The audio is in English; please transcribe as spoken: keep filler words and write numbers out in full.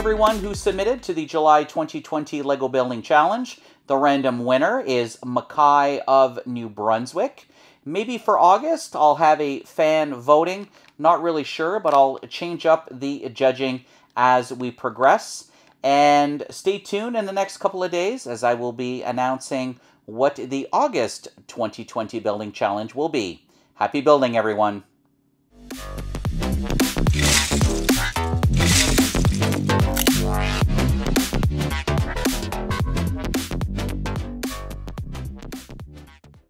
everyone who submitted to the July twenty twenty LEGO Building Challenge. The random winner is Mackay of New Brunswick. Maybe for August, I'll have a fan voting. Not really sure, but I'll change up the judging as we progress. And stay tuned in the next couple of days as I will be announcing what the August twenty twenty Building Challenge will be. Happy building, everyone!